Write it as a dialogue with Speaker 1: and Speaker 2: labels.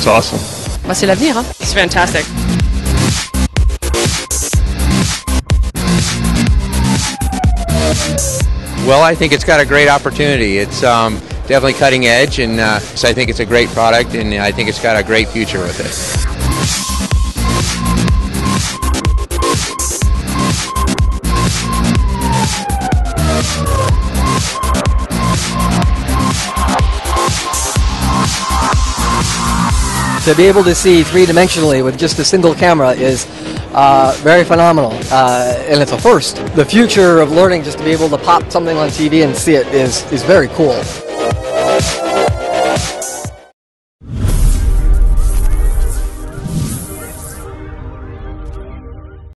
Speaker 1: awesome.
Speaker 2: Bah, c'est l'avenir, hein.
Speaker 3: It's fantastic.
Speaker 4: Well, I think it's got a great opportunity. It's definitely cutting edge, and so I think it's a great product, and I think it's got a great future with it.
Speaker 5: To be able to see three-dimensionally with just a single camera is very phenomenal, and it's a first. The future of learning just to be able to pop something on TV and see it is very cool.